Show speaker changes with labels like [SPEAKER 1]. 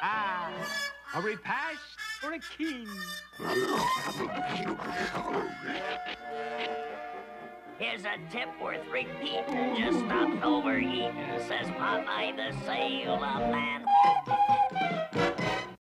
[SPEAKER 1] A repast for a king.
[SPEAKER 2] Here's a tip worth repeating. Just stop overeating, says Popeye the Sailor Man.